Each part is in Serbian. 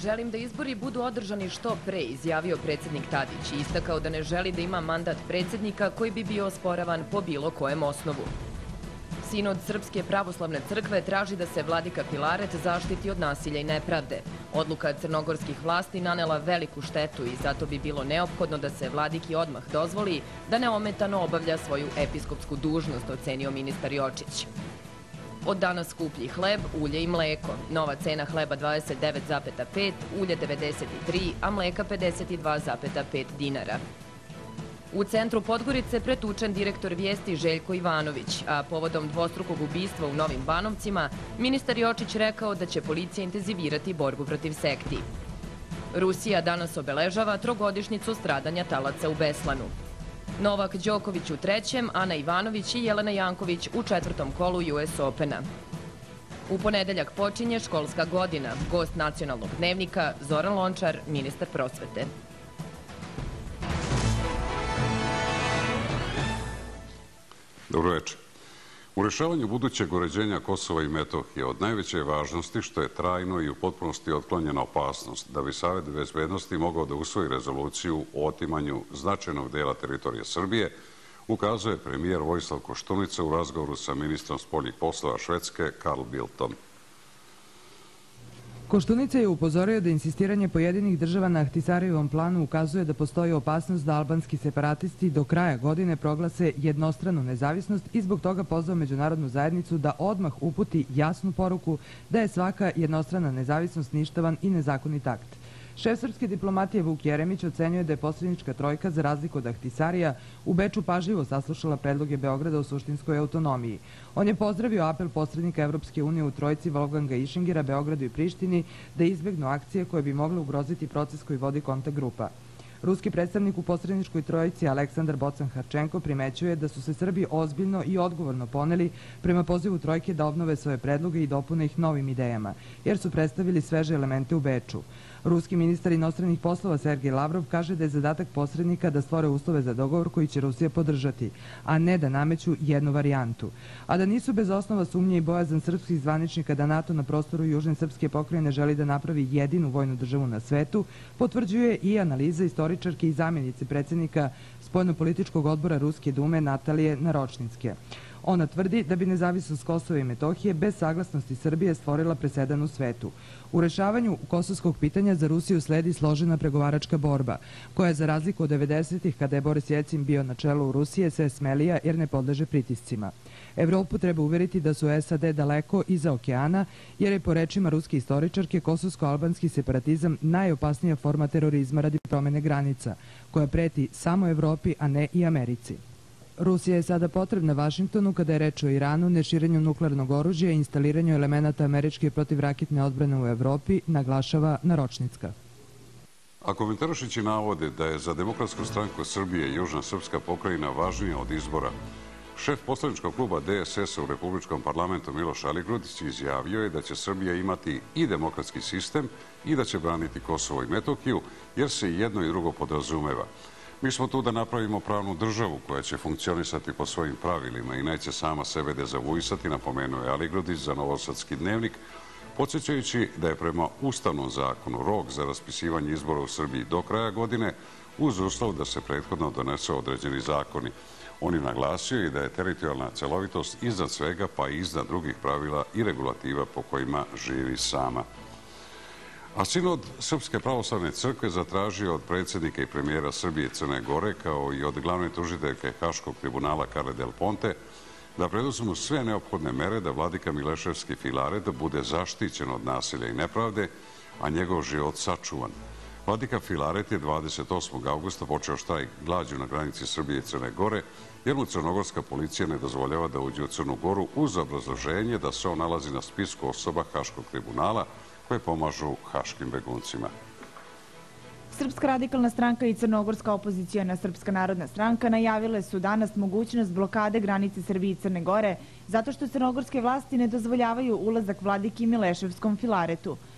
Želim da izbori budu održani što pre, izjavio predsjednik Tadić i istakao da ne želi da ima mandat predsjednika koji bi bio osporavan po bilo kojem osnovu. Sinod Srpske pravoslavne crkve traži da se vladika Filaret zaštiti od nasilja i nepravde. Odluka crnogorskih vlasti nanela veliku štetu i zato bi bilo neophodno da se vladiki odmah dozvoli da neometano obavlja svoju episkopsku dužnost, ocenio ministar Jočić. Od danas skuplji hleb, ulje i mleko. Nova cena hleba 29,5, ulje 93, a mleka 52,5 dinara. U centru Podgorice pretučen direktor Vijesti Željko Ivanović, a povodom dvostrukog ubistva u Novim Banovcima, ministar Jočić rekao da će policija intenzivirati borbu protiv sekti. Rusija danas obeležava trogodišnjicu stradanja talaca u Beslanu. Novak Đoković u trećem, Ana Ivanović i Jelena Janković u četvrtom kolu US Opena. U ponedeljak počinje školska godina. Gost nacionalnog dnevnika Zoran Lončar, ministar prosvete. Dobro večer. U rešavanju budućeg uređenja Kosova i Metohije od najveće važnosti što je trajno i u potpunosti otklonjena opasnost da bi Savet bezbednosti mogao da usvoji rezoluciju o otimanju značajnog dela teritorije Srbije, ukazuje premijer Vojislav Koštunica u razgovoru sa ministrom spoljnih poslova Švedske Carl Bildtom. Koštunica je upozorio da insistiranje pojedinih država na Ahtisarijevom planu ukazuje da postoji opasnost da albanski separatisti do kraja godine proglase jednostranu nezavisnost i zbog toga pozvao međunarodnu zajednicu da odmah uputi jasnu poruku da je svaka jednostrana nezavisnost ništavan i nezakonit akt. Šef srpske diplomatije Vuk Jeremić ocenjuje da je posrednička trojka, za razliku od Ahtisarija, u Beču pažljivo saslušala predloge Beograda o suštinskoj autonomiji. On je pozdravio apel posrednika Evropske unije u trojci Wolfganga Išingera, Beogradu i Prištini da izbegnu akcije koje bi mogle ugroziti proces koji vodi kontakt grupa. Ruski predstavnik u posredničkoj trojici Aleksandar Bocan-Harčenko primećuje da su se Srbi ozbiljno i odgovorno poneli prema pozivu trojke da obnove svoje predloge i dopune ih novim idejama, jer su predstavili sveže elemente u Beču. Ruski ministar inostranih poslova Sergej Lavrov kaže da je zadatak posrednika da stvore uslove za dogovor koji će Rusija podržati, a ne da nameću jednu varijantu. A da nisu bez osnova sumnje i bojazan srpskih zvaničnika da NATO na prostoru Južne srpske pokrajine želi da napravi jedinu vojnu državu na svetu, potvrđuje i analiza istoričarke i zamjenice predsjednika Spoljnopolitičkog odbora Ruske dume Natalije Naročnicke. Ona tvrdi da bi nezavisnost Kosova i Metohije bez saglasnosti Srbije stvorila presedan u svetu. U rešavanju kosovskog pitanja za Rusiju sledi složena pregovaračka borba, koja za razliku od 90-ih, kada je Boris Jelcin bio na čelu Rusije, sve smelija jer ne podleže pritiscima. Evropu treba uveriti da su SAD daleko iza okeana, jer je po rečima ruske istoričarke kosovsko-albanski separatizam najopasnija forma terorizma radi promene granica, koja preti samo Evropi, a ne i Americi. Rusija je sada potrebna Vašingtonu kada je reč o Iranu, neširenju nuklearnog oružja i instaliranju elemenata američke protivraketne odbrane u Evropi, naglašava Naročnicka. A komentarišući navode da je za Demokratsku stranku Srbije Južna srpska pokrajina važnija od izbora, šef poslaničkog kluba DSS-a u Republičkom parlamentu Miloš Aligrudić izjavio je da će Srbija imati i demokratski sistem i da će braniti Kosovo i Metohiju, jer se jedno i drugo podrazumeva. Mi smo tu da napravimo pravnu državu koja će funkcionisati po svojim pravilima i neće sama sebe dezavuisati, napomenuo je Aligrudić za Novosadski dnevnik, podsjećajući da je prema Ustavnom zakonu rok za raspisivanje izbora u Srbiji do kraja godine uz uslov da se prethodno donesu određeni zakoni. On je naglasio i da je teritorijalna celovitost iznad svega pa i iznad drugih pravila i regulativa po kojima živi sama. A Sinod Srpske pravoslavne crkve zatražio od predsjednika i premijera Srbije i Crne Gore, kao i od glavne tužiteljke Haškog tribunala Carle Del Ponte, da preduzmu sve neophodne mere da vladika Mileševski Filaret bude zaštićen od nasilja i nepravde, a njegov život sačuvan. Vladika Filaret je 28. augusta počeo štrajk glađu na granici Srbije i Crne Gore, jer mu crnogorska policija ne dozvoljava da uđe u Crnu Goru uz obrazloženje da se on nalazi na spisku osoba Haškog tribunala koje pomažu haškim beguncima. Srpska radikalna stranka i crnogorska opozicijona Srpska narodna stranka najavile su danas mogućnost blokade granice Srbije i Crne Gore zato što crnogorske vlasti ne dozvoljavaju ulazak vladiki Mileševskom Filaretu.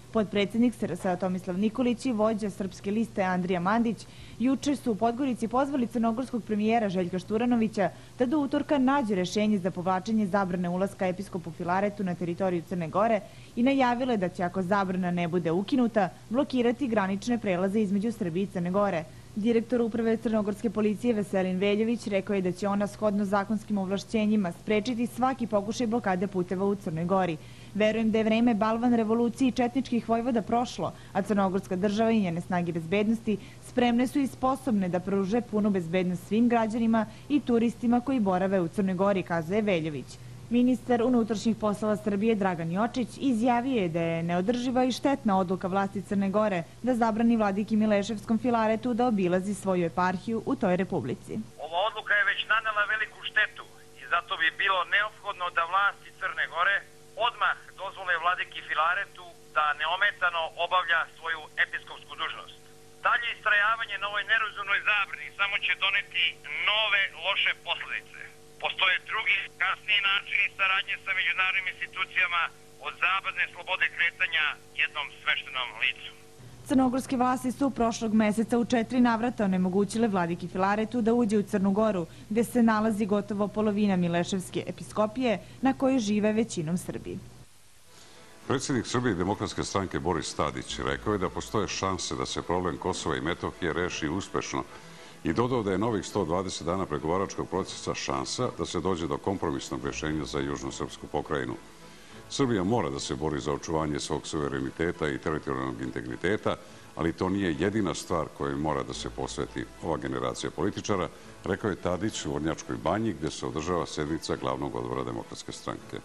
Potpredsjednik SRS Tomislav Nikolić i vođa Srpske liste Andrija Mandić juče su u Podgorici pozvali crnogorskog premijera Željka Šturanovića da do utorka nađe rešenje za povlačenje zabrane ulaska episkopu Filaretu na teritoriju Crne Gore i najavile da će, ako zabrana ne bude ukinuta, blokirati granične prelaze između Srbije i Crne Gore. Direktor uprave crnogorske policije Veselin Veljović rekao je da će ona shodno zakonskim ovlašćenjima sprečiti svaki pokušaj blokade puteva u Crnoj Gori. Verujem da je vreme balvan revolucije i četničkih vojvoda prošlo, a crnogorska država i njene snage bezbednosti spremne su i sposobne da pruže punu bezbednost svim građanima i turistima koji borave u Crnoj Gori, kazuje Veljović. Ministar unutrašnjih poslova Srbije Dragan Jočić izjavio je da je neodrživa i štetna odluka vlasti Crne Gore da zabrani vladiki Mileševskom Filaretu da obilazi svoju eparhiju u toj republici. Ova odluka je već nanela veliku štetu i zato bi bilo neophodno da vlasti Crne Gore odmah dozvole vladiki Filaretu da neometano obavlja svoju episkopsku dužnost. Dalje istrajavanje na ovoj nerazumnoj zabrani samo će doneti nove loše posledice. Postoje drugi, kasniji načini saradnje sa međunarodnim institucijama od zabrane slobode kretanja jednom sveštenom licu. Crnogorske vlasti su prošlog meseca u 4 navrata onemogućile vladiki Filaretu da uđe u Crnu Goru, gde se nalazi gotovo polovina Mileševske episkopije, na kojoj žive većinom Srbi. Predsjednik Srbije i Demokratske stranke Boris Tadić rekao je da postoje šanse da se problem Kosova i Metohije reši uspešno i dodao da je novih 120 dana pregovaračkog procesa šansa da se dođe do kompromisnog rješenja za južnu srpsku pokrajinu. Srbija mora da se bori za očuvanje svog suvereniteta i teritorijalnog integriteta, ali to nije jedina stvar kojoj mora da se posveti ova generacija političara, rekao je Tadić u Vrnjačkoj banji gdje se održava sednica glavnog odbora Demokratske stranke.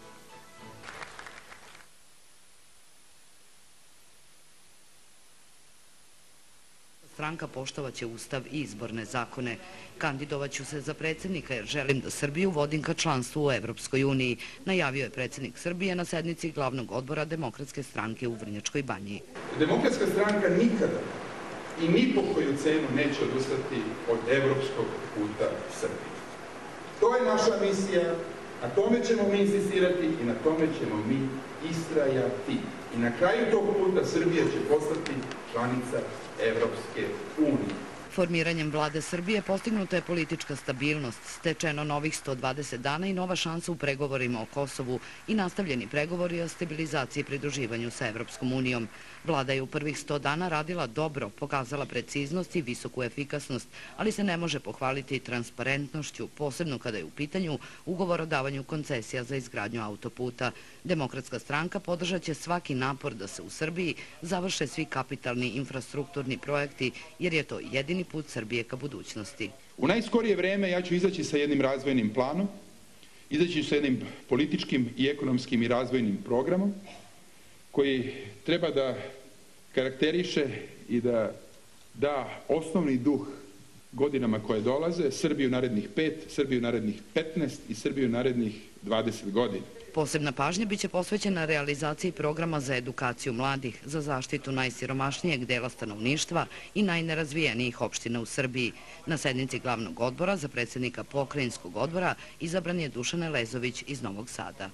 Stranka poštovaće Ustav i izborne zakone. Kandidovaću se za predsjednika jer želim da Srbiju vodim ka članstvu u Evropskoj uniji, najavio je predsjednik Srbije na sednici glavnog odbora Demokratske stranke u Vrnjačkoj banji. Demokratska stranka nikada i ni po koju cenu neće odustati od evropskog puta Srbije. To je naša misija, na tome ćemo mi insistirati i na tome ćemo mi istrajati. I na kraju tog puta Srbija će postati članica Evropske unije. Formiranjem vlade Srbije postignuta je politička stabilnost, stečeno novih 120 dana i nova šansa u pregovorima o Kosovu i nastavljeni pregovori o stabilizaciji i pridruživanju sa Evropskom unijom. Vlada je u prvih 100 dana radila dobro, pokazala preciznost i visoku efikasnost, ali se ne može pohvaliti transparentnošću, posebno kada je u pitanju ugovor o davanju koncesija za izgradnju autoputa. Demokratska stranka podržat će svaki napor da se u Srbiji završe svi kapitalni infrastrukturni projekti, jer je to jedini put Srbije ka budućnosti. U najskorije vreme ja ću izaći sa jednim razvojnim planom, izaći sa jednim političkim i ekonomskim i razvojnim programom koji treba da karakteriše i da da osnovni duh godinama koje dolaze, Srbiju narednih 5, Srbiju narednih 15 i Srbiju narednih 20 godina. Posebna pažnja biće posvećena realizaciji programa za edukaciju mladih, za zaštitu najsiromašnijeg dela stanovništva i najnerazvijenijih opština u Srbiji. Na sednici glavnog odbora za predsjednika pokrajinskog odbora izabran je Dušan Elezović iz Novog Sada.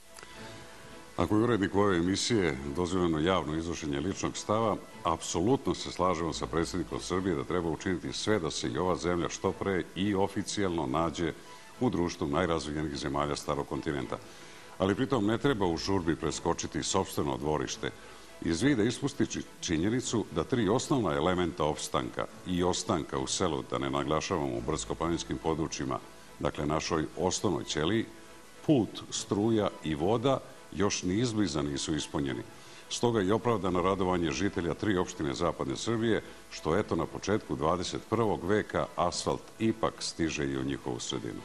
Ako je urednik ove emisije dozvoljeno javno iznošenje ličnog stava, apsolutno se slažemo sa predsjednikom Srbije da treba učiniti sve da se i ova zemlja što pre i oficijelno nađe u društvu najrazvijenijih zemalja starog kontinenta. Ali pritom ne treba u žurbi preskočiti sopstveno dvorište. Iz vida ispusti činjenicu da 3 osnovna elementa opstanka i ostanka u selu, da ne naglašavamo u brdsko-planinskim područjima, dakle našoj osnovnoj ćeliji, put, struja i voda, još ni izbliza nisu ispunjeni. Stoga je opravdano radovanje žitelja 3 opštine zapadne Srbije, što eto na početku 21. veka asfalt ipak stiže i u njihovu sredinu.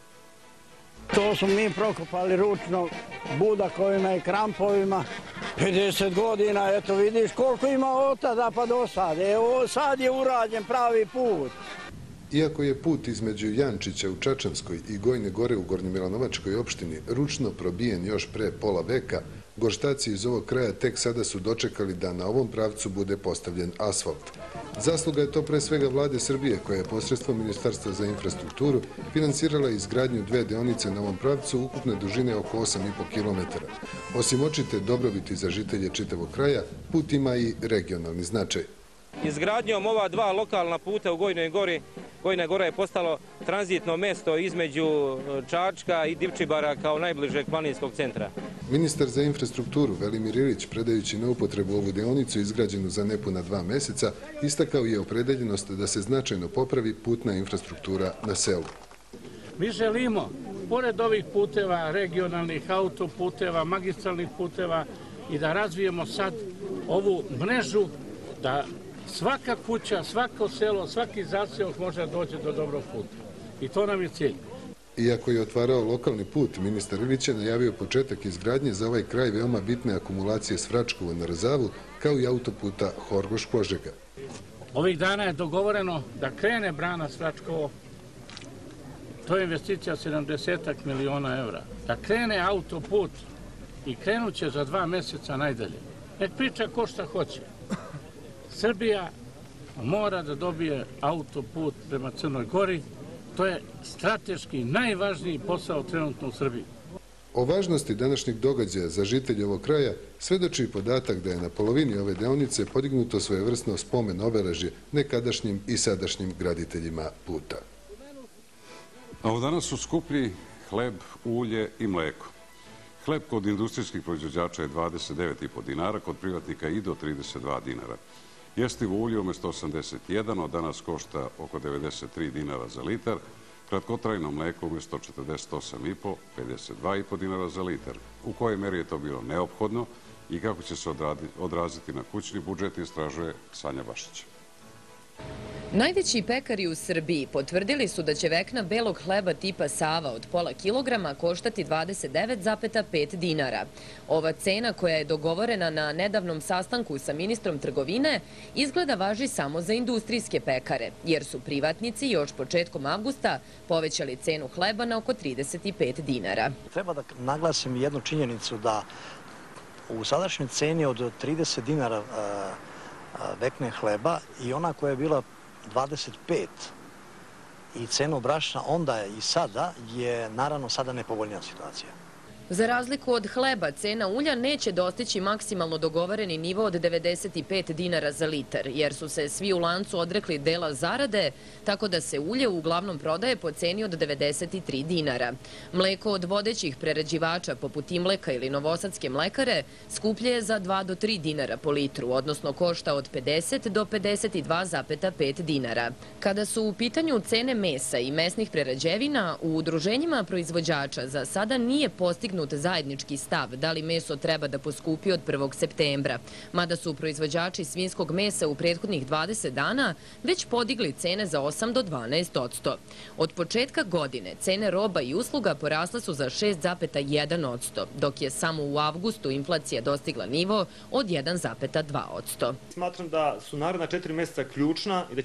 To smo mi prokopali ručno budakovima i krampovima. 50 godina, eto vidiš koliko ima od tada pa do sad. Evo sad je urađen pravi put. Iako je put između Jančića u Čačanskoj i Gojne Gore u Gornjemilanovačkoj opštini ručno probijen još pre pola veka, gorštaci iz ovog kraja tek sada su dočekali da na ovom pravcu bude postavljen asfalt. Zasluga je to pre svega vlade Srbije, koja je posredstvom Ministarstva za infrastrukturu finansirala izgradnju dve deonice na ovom pravcu ukupne dužine oko 8,5 km. Osim očite dobrobiti za žitelje čitavog kraja, put ima i regionalni značaj. Izgradnjom ova dva lokalna puta u Gojnoj Gori, Gojna Gora je postalo tranzitno mesto između Čačka i Divčibara kao najbližeg planinskog centra. Ministar za infrastrukturu Velimir Ilić, predajući na upotrebu ovu deonicu izgrađenu za nepuna 2 meseca, istakao je opredeljenost da se značajno popravi putna infrastruktura na selu. Mi želimo, pored ovih puteva, regionalnih autoputeva, magistralnih puteva, i da razvijemo sad ovu mrežu da svaka kuća, svako selo, svaki zaseok može doći do dobrog puta. I to nam je cilj. Iako je otvarao lokalni put, ministar Ilić je najavio početak izgradnje za ovaj kraj veoma bitne akumulacije s Vračkova na Rzavu, kao i autoputa Horgoš-Požega. Ovih dana je dogovoreno da krene brana s Vračkovo, to je investicija 70 miliona evra. Da krene autoput i krenut će za 2 meseca najdalje. Nek priča ko šta hoće. Srbija mora da dobije autoput prema Crnoj Gori. To je strateški najvažniji posao trenutno u Srbiji. O važnosti današnjeg događaja za žitelje ovog kraja svedoči podatak da je na polovini ove deonice podignuto svojevrsno spomen obeležje nekadašnjim i sadašnjim graditeljima puta. A od danas su skuplji hleb, ulje i mleko. Hleb kod industrijskih proizvođača je 29,5 dinara, kod privatnika i do 32 dinara. Jestivo ulje umjesto 81 od danas košta oko 93 dinara za litar, kratkotrajno mleko umjesto 48,5, 52,5 dinara za litar. U kojoj meri je to bilo neophodno i kako će se odraziti na kućni budžet, istražuje Sanja Bašić. Najveći pekari u Srbiji potvrdili su da će vekna belog hleba tipa Sava od pola kilograma koštati 29,5 dinara. Ova cena, koja je dogovorena na nedavnom sastanku sa ministrom trgovine, izgleda važi samo za industrijske pekare, jer su privatnici još početkom avgusta povećali cenu hleba na oko 35 dinara. Treba da naglasim jednu činjenicu da u sadašnjoj ceni od 30 dinara vekne hleba i ona koja je bila 25 i cenu brašna onda i sada je naravno sada nepovoljnija situacija. Za razliku od hleba, cena ulja neće dostići maksimalno dogovoreni nivo od 95 dinara za litar, jer su se svi u lancu odrekli dela zarade, tako da se ulje uglavnom prodaje po ceni od 93 dinara. Mleko od vodećih prerađivača poput Imleka ili Novosadske mlekare skuplje je za 2 do 3 dinara po litru, odnosno košta od 50 do 52,5 dinara. Kada su u pitanju cene mesa i mesnih prerađevina, u udruženjima proizvođača za sada nije postignut zajednički stav da li meso treba da poskupi od 1. septembra, mada su proizvođači svinjskog mesa u prethodnih 20 dana već podigli cene za 8 do 12%. Od početka godine cene roba i usluga porasle su za 6,1%, dok je samo u avgustu inflacija dostigla nivo od 1,2%. Smatram da su naredna 4 meseca ključna i da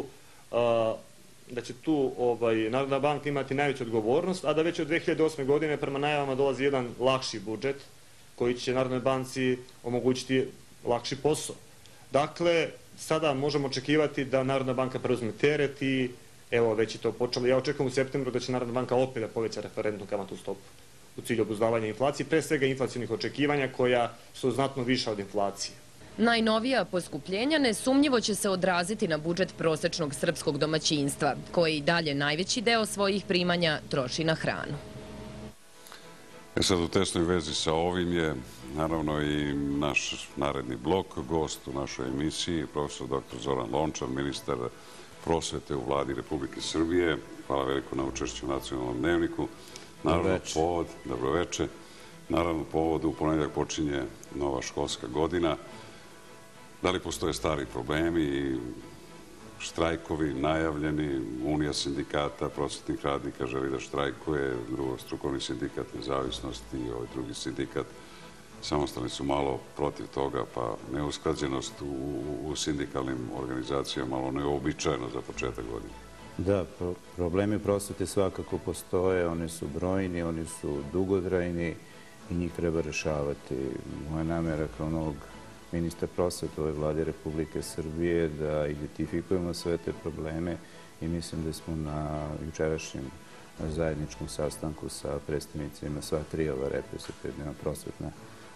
će tu Narodna banka imati najveću odgovornost, a da već od 2008. godine prema najavama dolazi jedan lakši budžet koji će Narodnoj banci omogućiti lakši posao. Dakle, sada možemo očekivati da Narodna banka preuzme teret i evo već je to počelo. Ja očekujem u septembru da će Narodna banka opet da poveća referentnu kamatnu stopu u cilju obuzdavanja inflacije, pre svega inflacionih očekivanja koja su znatno viša od inflacije. Najnovija poskupljenja nesumnjivo će se odraziti na budžet prosečnog srpskog domaćinstva, koji i dalje najveći deo svojih primanja troši na hranu. Sad u tesnoj vezi sa ovim je naravno i naš naredni blok, gost u našoj emisiji, profesor dr. Zoran Lončar, ministar prosvete u vladi Republike Srbije. Hvala veliko na učešću u Nacionalnom dnevniku. Dobroveče. Naravno, povod u ponedeljak počinje nova školska godina. Da li postoje stari problemi i štrajkovi najavljeni? Unija sindikata prosvetnih radnika želi da štrajkuje, strukovni sindikat Nezavisnosti i ovaj drugi sindikat samostalni su malo protiv toga, pa neusklađenost u sindikalnim organizacijama malo neobičajeno za početak godine. Da, problemi prosvete svakako postoje, oni su brojni, oni su dugotrajni i njih treba rešavati. Moja namjera kao novog ministar prosvete ove vlade Republike Srbije da identifikujemo sve te probleme i mislim da smo na jučerašnjem zajedničkom sastanku sa predstavnicima sva tri ova reprezentativna prosvetna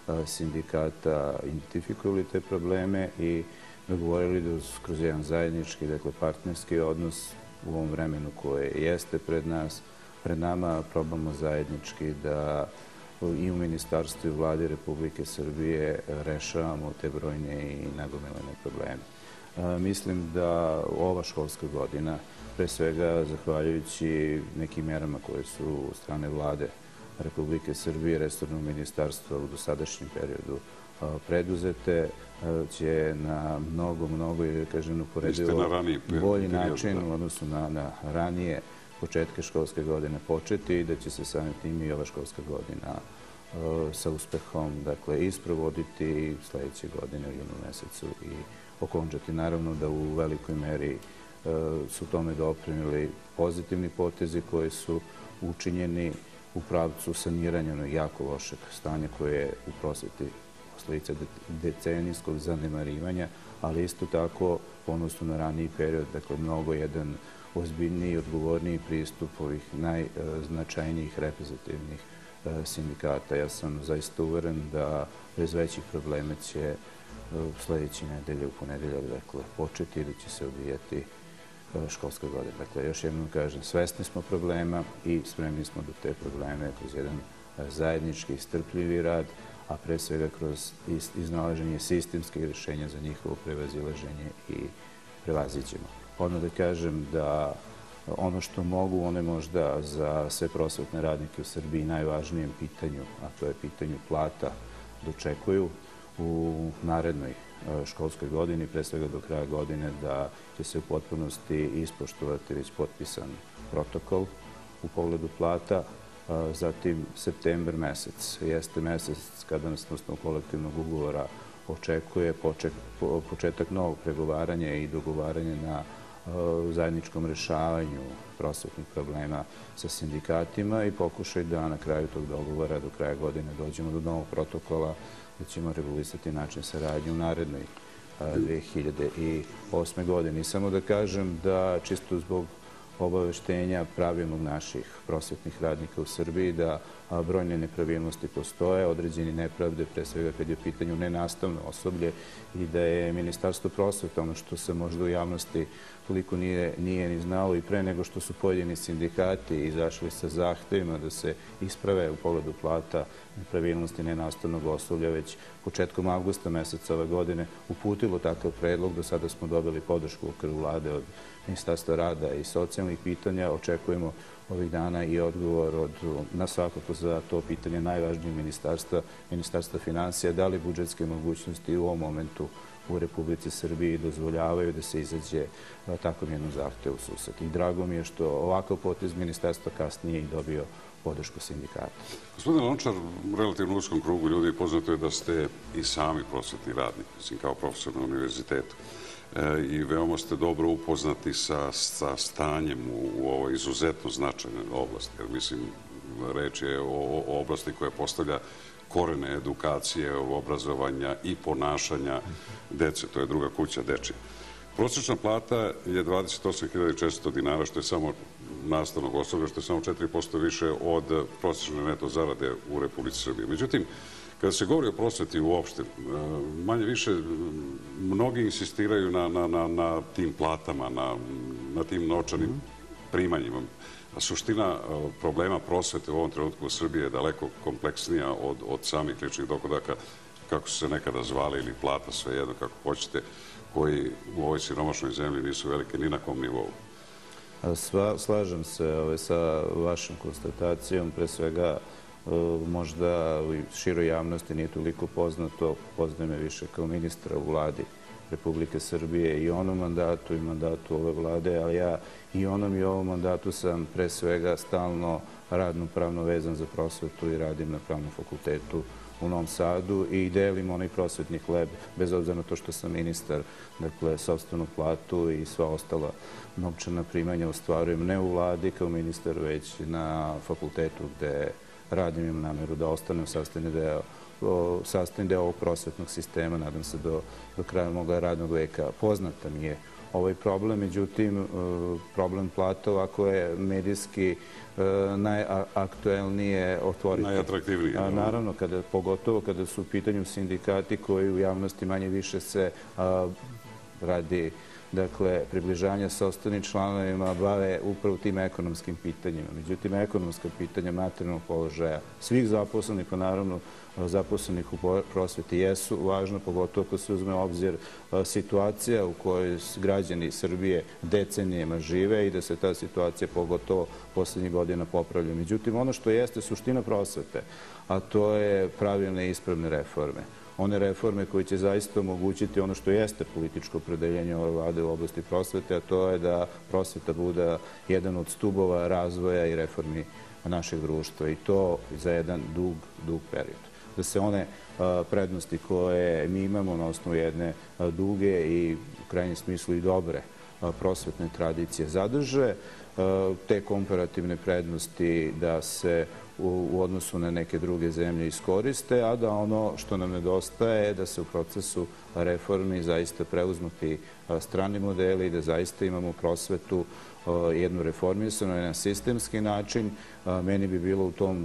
sindikata identifikovali te probleme i dogovorili da kroz jedan zajednički, dakle partnerski odnos u ovom vremenu koje jeste pred nama, probamo zajednički da i u ministarstvu i u vladi Republike Srbije rešavamo te brojne i nagomilane probleme. Mislim da ova školska godina, pre svega zahvaljujući nekim merama koje su u strane vlade Republike Srbije, resornog ministarstva u dosadašnjem periodu preduzete, će na mnogo, ili da kažem, uporedivo bolji način u odnosu na ranije početke školske godine početi i da će se samim tim i ova školska godina sa uspehom isprovoditi i sledeće godine u junu mesecu i okončati. Naravno da u velikoj meri su tome doprinili pozitivni potezi koji su učinjeni u pravcu saniranja jako lošeg stanja koje je u prosveti posledica decenijskog zanemarivanja, ali isto tako u odnosu na raniji period, dakle mnogo jedan ozbiljniji i odgovorniji pristup ovih najznačajnijih reprezentativnih sindikata. Ja sam zaista uveren da bez većih problema će sledeće nedelje u ponedeljak početi i da će se odvijati školska godina. Dakle, još jednom kažem, svesni smo problema i spremni smo da te probleme kroz jedan zajednički strpljivi rad, a pre svega kroz iznalaženje sistemskih rješenja za njihovo prevazilaženje i prevazićemo. Odmah da kažem da ono što mogu, one možda za sve prosvetne radnike u Srbiji najvažnijem pitanju, a to je pitanju plata, dočekuju u narednoj školskoj godini, pre svega do kraja godine, da će se u potpunosti ispoštovati već potpisan protokol u pogledu plata. Zatim, septembar mesec jeste mesec kada nas na osnovu kolektivnog ugovora očekuje početak novog pregovaranja i dogovaranja na zajedničkom rešavanju prosvetnih problema sa sindikatima i pokušaj da na kraju tog dogovora do kraja godine dođemo do novog protokola da ćemo regulisati način saradnje u narednoj 2008. godini. Samo da kažem da čisto zbog obaveštenja pravilnog naših prosvetnih radnika u Srbiji da brojne nepravilnosti postoje, određeni nepravde, pre svega kad je u pitanju nenastavno osoblje i da je Ministarstvo prosvete, ono što se možda u javnosti toliko nije ni znalo i pre nego što su pojedini sindikati izašli sa zahtevima da se isprave u pogledu plata nepravilnosti nenastavnog osoblja, već početkom avgusta meseca ove godine uputilo takav predlog. Do sada smo dobili podršku u okviru vlade od Ministarstva rada i socijalnih pitanja. Očekujemo ovih dana i odgovor na svakako za to pitanje najvažnijeg Ministarstva finansija, da li budžetske mogućnosti u ovom momentu u Republici Srbiji dozvoljavaju da se izađe takvom jednom zahtevu u susret. I drago mi je što ovakav potez ministarstva kasnije i dobio podršku sindikata. Gospodine Lončar, u relativno uskom krugu ljudi poznato je da ste i sami prosvetni radnik, mislim kao profesor na univerzitetu. I veoma ste dobro upoznati sa stanjem u ovoj izuzetno značajnoj oblasti. Jer mislim, reč je o oblasti koja postavlja korene edukacije, obrazovanja i ponašanja dece. To je druga kuća dečija. Prosječna plata je 28.400 dinara, što je samo nastavnog osoblja, što je samo 4% više od prosječne neto zarade u Republici Srbiji. Međutim, kada se govori o prosveti uopšte, manje više mnogi insistiraju na tim platama, na tim novčanim primanjima. A suština problema prosvete u ovom trenutku u Srbiji je daleko kompleksnija od samih ličnih dohodaka, kako su se nekada zvali, ili plata, svejedno kako hoćete, koji u ovoj siromašnoj zemlji nisu velike ni na kom nivou. Slažem se sa vašom konstatacijom, pre svega možda u široj javnosti nije toliko poznato, poznaje me više kao ministra u vladi Republike Srbije i onom mandatu i mandatu ove vlade, ali ja i onom i ovom mandatu sam pre svega stalno radno-pravno vezan za prosvetu i radim na Pravnom fakultetu u Novom Sadu i delim onaj prosvetni hleb, bez obzira na to što sam ministar, dakle, sopstvenu platu i sva ostala novčana primanja ostvarujem ne u vladi kao ministar, već na fakultetu gde radim, imam nameru da ostanem sastavni deo ovog prosvetnog sistema, nadam se do kraja moga radnog veka. Poznata mi je ovaj problem, međutim, problem plata ovako je medijski najaktuelnije otvoriti. Najatraktivnije. Naravno, pogotovo kada su u pitanju sindikati koji u javnosti manje više se radi približanja sa ostalim članovima bave upravo tim ekonomskim pitanjima. Međutim, ekonomska pitanja materijalnog položaja svih zaposlenih, pa naravno zaposlenih u prosveti jesu važno, pogotovo ako se uzme u obzir situacija u kojoj građani Srbije decenijama žive i da se ta situacija pogotovo poslednjih godina popravlja. Međutim, ono što jeste suština prosvete, a to je pravilne i ispravne reforme. One reforme koje će zaista omogućiti ono što jeste političko opredeljenje ove vlade u oblasti prosvete, a to je da prosveta bude jedan od stubova razvoja i reformi našeg društva i to za jedan dug period. Da se one prednosti koje mi imamo na osnovu jedne duge i u krajnjem smislu i dobre prosvetne tradicije zadrže, te komparativne prednosti da se u odnosu na neke druge zemlje iskoriste, a da ono što nam nedostaje je da se u procesu reformi zaista preuzmu ti strani modeli i da zaista imamo prosvetu jednu reformisanu, jedan sistemski način. Meni bi bilo u tom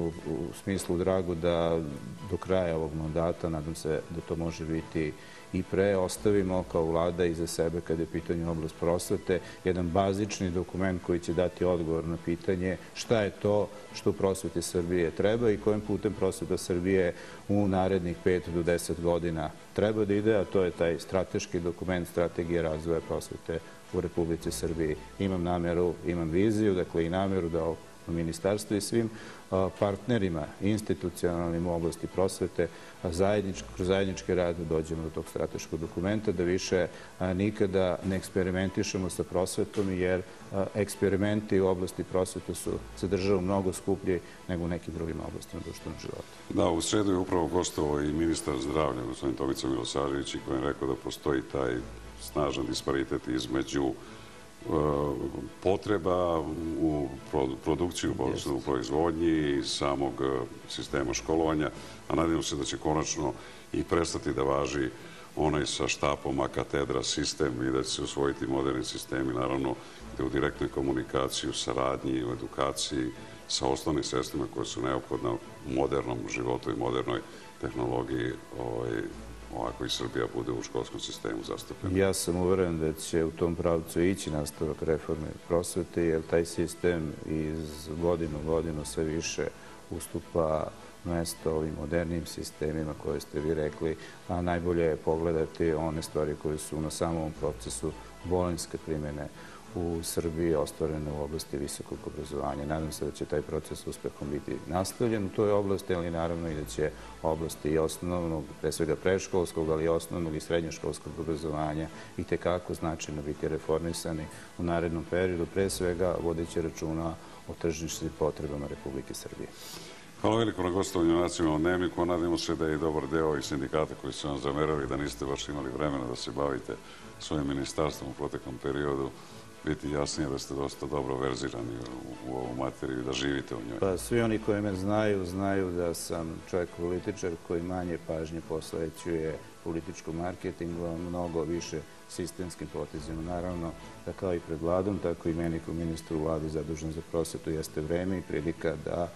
smislu drago da do kraja ovog mandata, nadam se da to može biti i pre, ostavimo kao vlada iza sebe kada je pitanje oblast prosvete, jedan bazični dokument koji će dati odgovor na pitanje šta je to što prosveti Srbije treba i kojim putem prosveta Srbije u narednih 5 do 10 godina treba da ide, a to je taj strateški dokument strategije razvoja prosvete u Republici Srbiji. Imam nameru, imam viziju, dakle i nameru da u ministarstvu i svim partnerima institucionalnim u oblasti prosvete kroz zajednički rad dođemo do tog strateškog dokumenta, da više nikada ne eksperimentišemo sa prosvetom, jer eksperimenti u oblasti prosvete su za državu mnogo skuplji nego u nekim drugim oblastima društvenog života. Da, u sredu je upravo gostovao i ministar zdravlja, gospodin Tomica Milosavljević, koji je rekao da postoji taj snažan disparitet između potreba u produkciju, u proizvodnji i samog sistema školovanja, a nadamo se da će konačno i prestati da važi onaj sa štapom, a katedra sistem i da će se usvojiti moderni sistemi, naravno da u direktnoj komunikaciji, u saradnji, u edukaciji sa osnovnim sredstvima koje su neophodna u modernom životu i modernoj tehnologiji, ovako i Srbija bude u školskom sistemu zastupljena. Ja sam uveren da će u tom pravcu ići nastavak reforme prosvete, jer taj sistem iz godinu u godinu sve više ustupa mesto ovim modernim sistemima koje ste vi rekli, a najbolje je pogledati one stvari koje su na samom procesu bolonjske primjene u Srbiji ostvarene u oblasti visokog obrazovanja. Nadam se da će taj proces uspehom biti nastavljen u toj oblasti, ali naravno i da će oblasti i osnovnog, pre svega predškolskog, ali i osnovnog i srednjoškolskog obrazovanja i tekako značajno biti reformisani u narednom periodu, pre svega vodeći računa o tržišnim potrebama Republike Srbije. Hvala veliko na gostovanju u Nacionalnom dnevniku, a nadamo se da je i dobar deo ovih sindikata koji su vam zamerali da niste baš imali vremena da se bavite svojim ministarstvom u proteklom periodu, biti jasnije da ste dosta dobro verzirani u ovu materiju i da živite u njoj. Pa svi oni koji me znaju, znaju da sam čovjek političar koji manje pažnje posvećuje političkom marketingu, a mnogo više sistemskim potezima. Naravno da kao i pred vladom, tako i meni kao ministru vlade zadužen za prosvetu jeste vreme i prilika da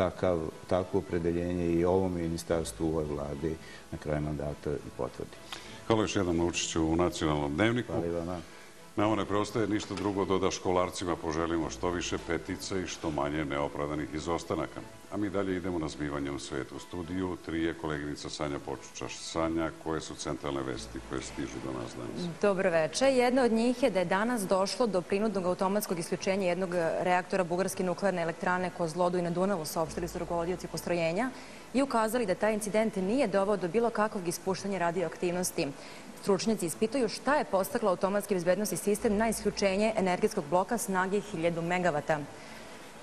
takvo opredeljenje i ovom ministarstvu u ovoj vladi na kraju mandata i potvrdi. Hvala još jednom na učešću u Nacionalnom dnevniku. Hvala i vama. Nama ne preostaje ništa drugo do da školarcima poželimo što više petica i što manje neopravdanih izostanaka. A mi dalje idemo na zbivanje u svetu. U studiju 3 je koleginica Sanja Počučaš. Sanja, koje su centralne vesti koje stižu do nas danas? Dobro večer. Jedna od njih je da je danas došlo do prinudnog automatskog isključenja jednog reaktora Bugarske nuklearne elektrane Kozloduj na Dunavu, saopštili su rukovodioci postrojenja i ukazali da taj incident nije doveo do bilo kakvog ispuštanja radioaktivnosti. Stručnjaci ispituju šta je postaklo automatski bezbednosni sistem na isključenje energetskog bloka snage 1000 megavata.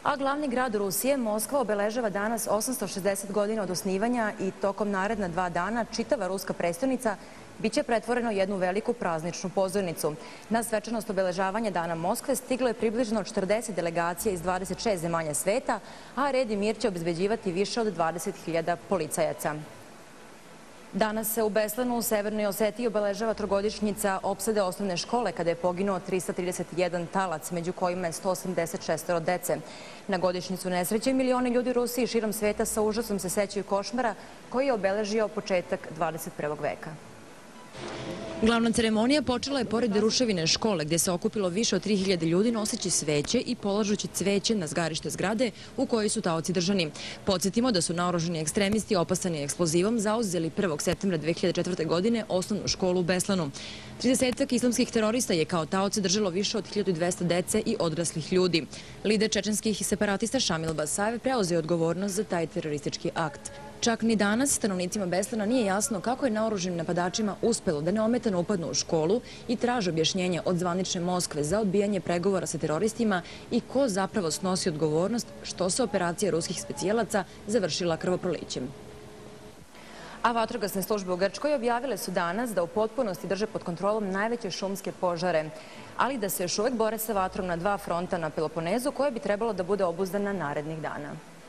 A glavni grad Rusije, Moskva, obeležava danas 860 godina od osnivanja i tokom naredna 2 dana čitava ruska prestonica biće pretvoreno u jednu veliku prazničnu pozornicu. Na svečanost obeležavanja Dana Moskve stiglo je približno 40 delegacija iz 26 zemalja sveta, a red i mir će obezbeđivati više od 20.000 policajaca. Danas se u Beslanu u Severnoj Osetiji obeležava trogodišnjica opsade osnovne škole kada je poginuo 331 talac, među kojima je 186 dece. Na godišnjicu nesreće milioni ljudi u Rusiji i širom sveta sa užasom se sećaju košmara koji je obeležio početak 21. veka. Glavna ceremonija počela je pored ruševine škole gdje se okupilo više od 3000 ljudi noseći sveće i polažući cveće na zgarište zgrade u kojoj su taoci držani. Podsjetimo da su naoružani ekstremisti opasani eksplozivom zauzeli 1. septembra 2004. godine osnovnu školu u Beslanu. 30 islamskih terorista je kao taoce držalo više od 1200 dece i odraslih ljudi. Lider čečenskih separatista Šamil Basajev preuzeo odgovornost za taj teroristički akt. Čak ni danas stanovnicima Beslana nije jasno kako je naoruženim napadačima uspelo da neometano upadnu u školu i traže objašnjenje od zvanične Moskve za odbijanje pregovora sa teroristima i ko zapravo snosi odgovornost što se operacija ruskih specijalaca završila krvoprolićem. A vatrogasne službe u Grčkoj objavile su danas da u potpunosti drže pod kontrolom najveće šumske požare, ali da se još uvek bore sa vatrom na 2 fronta na Peloponezu koje bi trebalo da bude obuzdana narednih dana.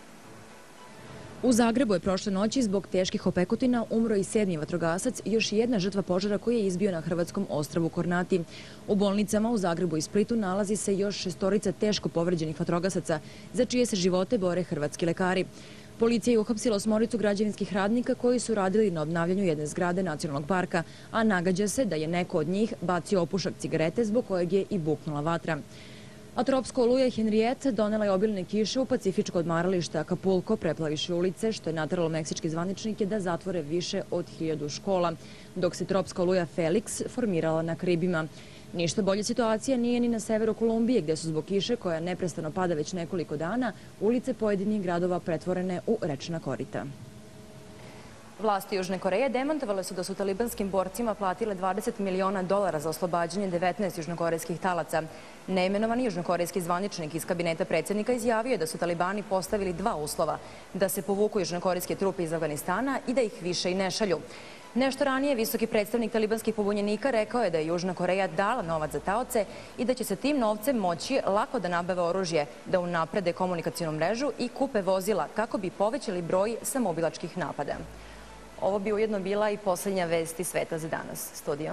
U Zagrebu je prošle noći zbog teških opekutina umro i 7. vatrogasac i još jedna žrtva požara koji je izbio na hrvatskom ostrvu Kornati. U bolnicama u Zagrebu i Splitu nalazi se još 6 teško povređenih vatrogasaca za čije se živote bore hrvatski lekari. Policija je uhapsila 8 građevinskih radnika koji su radili na obnavljanju jedne zgrade nacionalnog parka, a nagađa se da je neko od njih bacio opušak cigarete zbog kojeg je i buknula vatra. A tropska oluja Henriette donela je obilne kiše u pacifičko odmaralište Acapulco, preplavivši ulice, što je nateralo meksičke zvaničnike da zatvore više od 1000 škola, dok se tropska oluja Felix formirala na Karibima. Ništa bolja situacija nije ni na severu Kolumbije, gdje su zbog kiše, koja neprestano pada već nekoliko dana, ulice pojedinih gradova pretvorene u rečna korita. Vlasti Južne Koreje demantovale su da su talibanskim borcima platile $20 miliona za oslobađanje 19 južnokorejskih talaca. Neimenovani južnokorejski zvaničnik iz kabineta predsjednika izjavio je da su talibani postavili 2 uslova: da se povuku južnokorejske trupe iz Afganistana i da ih više i ne šalju. Nešto ranije visoki predstavnik talibanskih pobunjenika rekao je da je Južna Koreja dala novac za taoce i da će se tim novcem moći lako da nabave oružje, da unaprede komunikacionu mrežu i kupe vozila kako bi povećali broj samoubilačkih napada. Ovo bi ujedno bila i posljednja vest iz sveta za danas. Studio.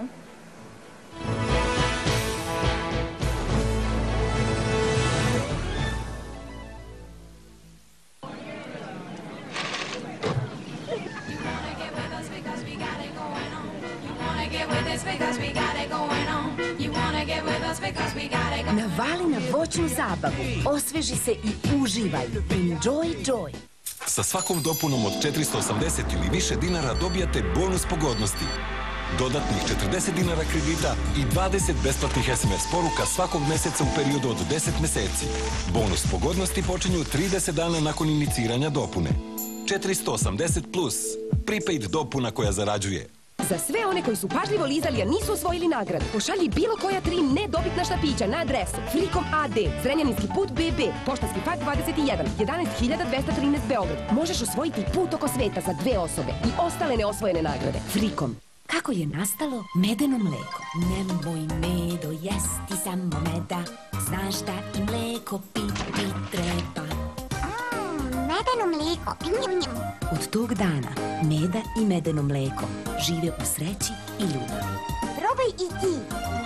Navali na voćnu zabavu, osveži se i uživaj. Enjoy joy. Sa svakom dopunom od 480 ili više dinara dobijate bonus pogodnosti. Dodatnih 40 dinara kredita i 20 besplatnih SMS poruka svakog meseca u periodu od 10 meseci. Bonus pogodnosti počinju 30 dana nakon iniciranja dopune. 480 plus. Prepaid dopuna koja zarađuje. Za sve one koji su pažljivo lizali, a nisu osvojili nagradu, pošalji bilo koja 3 nedobitna štapića na adresu Frikom AD, Zrenjaninski put BB, Poštanski park 21, 11213 Beograd. Možeš osvojiti put oko sveta za 2 osobe i ostale neosvojene nagrade. Frikom. Kako je nastalo medeno mleko? Nemoj medo jesti, samo meda. Znaš da i mleko piti treba. Medeno mlijeko. Od tog dana meda i medeno mlijeko žive u sreći i ljubavi. Probaj i ti.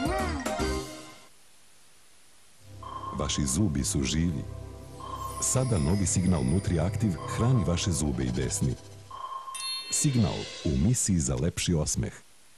Vaši zubi su živi. Sada novi Signal NutriActive hrani vaše zube i desni. Signal u misiji za lepši osmeh.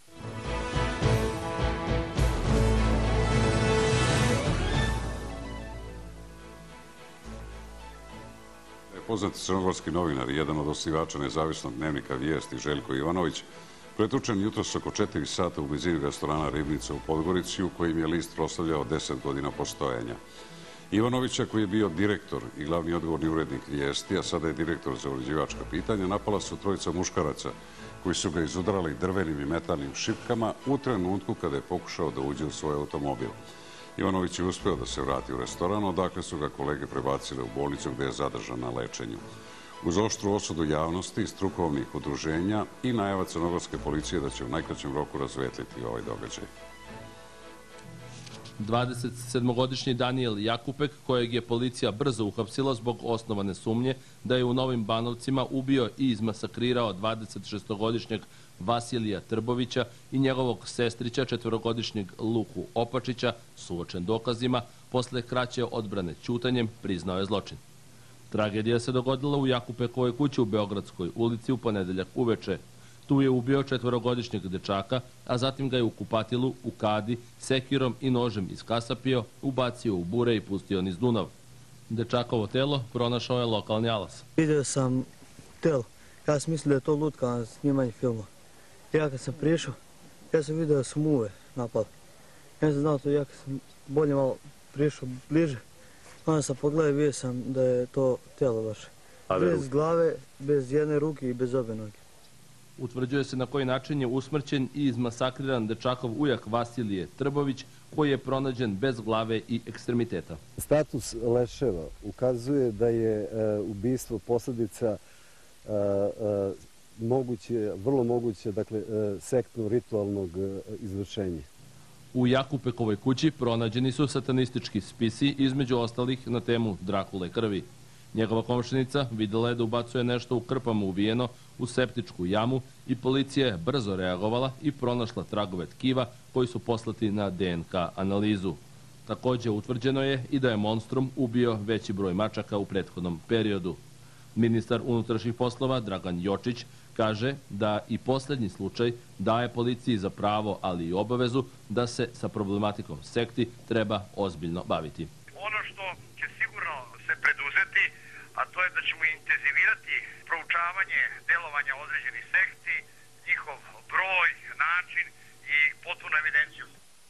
Poznati crnogorski novinar i jedan od osnivača nezavisnog dnevnika Vijesti Željko Ivanović pretučen jutros oko 4 sata u blizini restorana Ribnica u Podgorici u kojim je list proslavljao 10 godina postojanja. Ivanovića, koji je bio direktor i glavni odgovorni urednik Vijesti, a sada je direktor za uređivačka pitanja, napala su 3 muškaraca koji su ga izudarali drvenim i metalnim šipkama u trenutku kada je pokušao da uđe u svoj automobil. Ivanović je uspeo da se vrati u restoran, odakle su ga kolege prebacile u bolnicu gde je zadržan na lečenju. Uz oštru osudu javnosti, strukovnih udruženja i najava crnogorske policije da će u najkraćem roku razvetliti ovaj događaj. 27-godišnji Danijel Jakupek, kojeg je policija brzo uhapsila zbog osnovane sumnje da je u Novim Banovcima ubio i izmasakrirao 26-godišnjeg Vasilija Trbovića i njegovog sestrića 4-godišnjeg Luku Opačića, suočen dokazima, posle kraće odbrane ćutanjem priznao je zločin. Tragedija se dogodila u Jakupekovoj kući u Beogradskoj ulici u ponedeljak uveče. Tu je ubio 4-godišnjeg dečaka, a zatim ga je u kupatilu, u kadi, sekirom i nožem iskasapio, ubacio u bure i pustio niz Dunav. Dečakovo telo pronašao je lokalni alas. Vidio sam telo. Ja sam mislio da je to lutka na snimanju filma. Ja kad sam prišao, ja sam vidio da su muve napali. Ja sam znao to, ja kad sam bolje malo prišao bliže, onda sam pogledao i vidio sam da je to telo vaše. Bez glave, bez jedne ruke i bez obe noge. Utvrđuje se na koji način je usmrćen i izmasakriran dečakov ujak Vasilije Trbović, koji je pronađen bez glave i ekstremiteta. Status leševa ukazuje da je ubistvo posledica vrlo moguće, dakle, sektno-ritualnog izvršenja. U Jakupekovoj kući pronađeni su satanistički spisi, između ostalih na temu Drakule krvi. Njegova komšinica videla je da ubacuje nešto u krpama uvijeno u septičku jamu i policija je brzo reagovala i pronašla tragove tkiva koji su poslati na DNK analizu. Također utvrđeno je i da je monstrum ubio veći broj mačaka u prethodnom periodu. Ministar unutrašnjih poslova Dragan Jočić kaže da i posljednji slučaj daje policiji za pravo, ali i obavezu da se sa problematikom sekti treba ozbiljno baviti. Ono što će sigurno se preduzeti, a to je da ćemo intenzivirati proučavanje delovanja određenih sekti, njihov broj, način i potpunu evidenciju.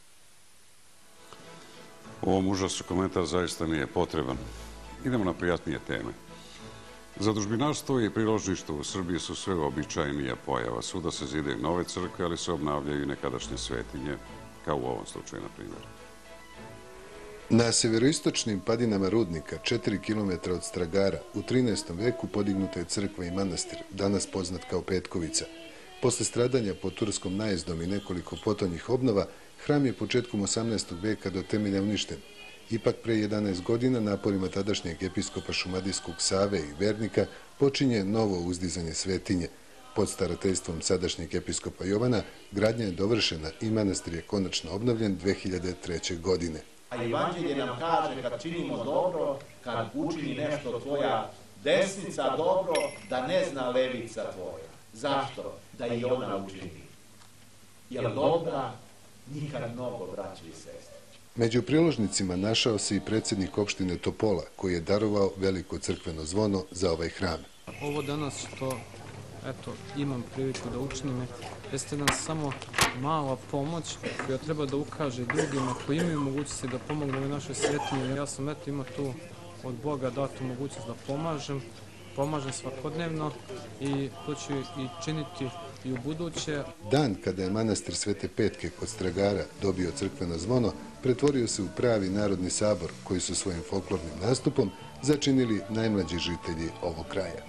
Ovom užasu komentar zaista nije potreban. Idemo na prijatnije teme. Zadužbinarstvo i priložništvo u Srbiji su sve običajnija pojava. Svuda se zidaju nove crkve, ali se obnavljaju i nekadašnje svetinje, kao u ovom slučaju, na primjer. Na severoistočnim padinama Rudnika, 4 km od Stragara, u 13. veku podignuta je crkva i manastir, danas poznat kao Petkovica. Posle stradanja pod turskom najezdom i nekoliko potonjih obnova, hram je početkom 18. veka do temelja uništen. Ipak pre 11 godina naporima tadašnjeg episkopa Šumadijskog Save i vernika počinje novo uzdizanje svetinje. Pod starateljstvom sadašnjeg episkopa Jovana gradnja je dovršena i manastir je konačno obnovljen 2003. godine. A Evanđelje nam kaže kad činimo dobro, kad učini nešto tvoja desnica dobro, da ne zna levica tvoja. Zašto? Da i ona učini. Jer dobra nikad mnogo, braći i sestre. Među priložnicima našao se i predsjednik opštine Topola, koji je darovao veliko crkveno zvono za ovaj hram. Ovo danas što imam priliku da učinim jeste nam samo mala pomoć koja treba da ukaže drugima koji imaju mogućnosti da pomognu našoj svetinji. Ja sam imao tu od Boga datu mogućnost da pomažem svakodnevno i to ću i činiti i u buduće. Dan kada je manastir Svete Petke kod Stragara dobio crkveno zvono, pretvorio se u pravi narodni sabor koji su svojim folklornim nastupom začinili najmlađi žitelji ovog kraja.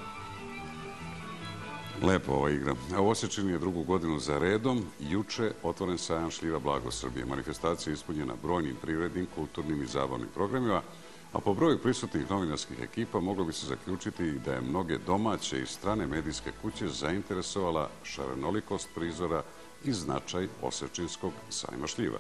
Lepo ova igra. A u Osečini je drugu godinu za redom. Juče otvoren sajam šljiva Blago Srbije. Manifestacija je ispunjena brojnim privrednim, kulturnim i zabavnim programima, a po broju prisutnih novinarskih ekipa moglo bi se zaključiti da je mnoge domaće i strane medijske kuće zainteresovala šarenolikost prizora i značaj Osečinskog sajma šljiva.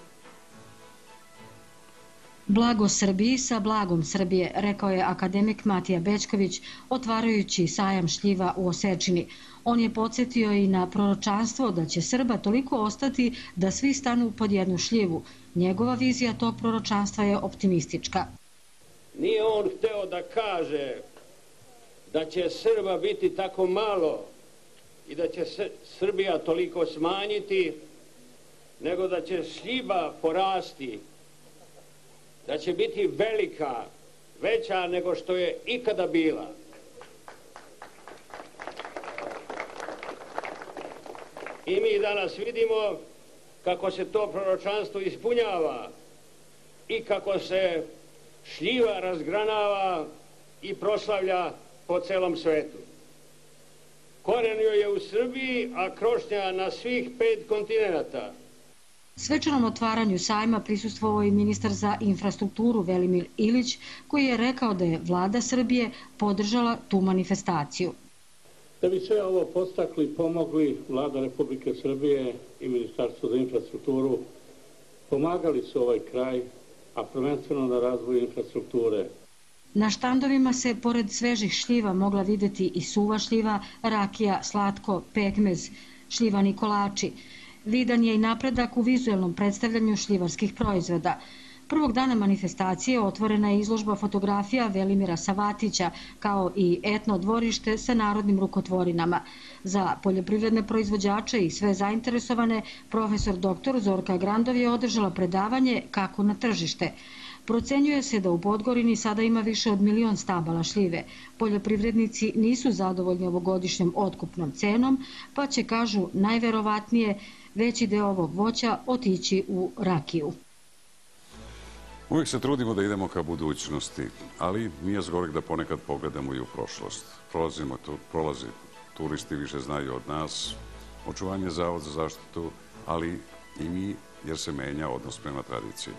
Blago Srbiji sa blagom Srbije, rekao je akademik Matija Bećković, otvarajući sajam šljiva u Osečini. On je podsjetio i na proročanstvo da će Srba toliko ostati da svi stanu pod jednu šljivu. Njegova vizija tog proročanstva je optimistička. Nije on hteo da kaže da će Srba biti tako malo i da će se Srbija toliko smanjiti, nego da će šljiva porasti, da će biti velika, veća nego što je ikada bila. I mi danas vidimo kako se to proročanstvo ispunjava. i kako se šljiva razgranava i proslavlja po celom svetu. Koren joj je u Srbiji, a krošnja na svih 5 kontinenta. Svečanom otvaranju sajma prisustvovao i ministar za infrastrukturu Velimir Ilić, koji je rekao da je vlada Srbije podržala tu manifestaciju. Da bi sve ovo podstakli i pomogli, vlada Republike Srbije i Ministarstvo za infrastrukturu pomagali su ovaj kraj, a prvenstveno na razvoju infrastrukture. Na štandovima se, pored svežih šljiva, mogla videti i suva šljiva, rakija, slatko, pekmez, šljivani kolači. Vidan je i napredak u vizuelnom predstavljanju šljivarskih proizvoda. Prvog dana manifestacije otvorena je izložba fotografija Velimira Savatića, kao i etno dvorište sa narodnim rukotvorinama. Za poljoprivredne proizvođače i sve zainteresovane, profesor dr. Zorka Grandov je održala predavanje kako na tržište. Procenjuje se da u Podgorini sada ima više od 1 milion stabala šljive. Poljoprivrednici nisu zadovoljni ovogodišnjom otkupnom cenom, pa će, kažu, najverovatnije veći deo ovog voća otići u rakiju. Uvijek se trudimo da idemo ka budućnosti, ali nije zgorek da ponekad pogledamo i u prošlost. Prolazi, turisti više znaju od nas, očuvanje Zavod za zaštitu, ali i mi, jer se menja odnos prema tradiciji.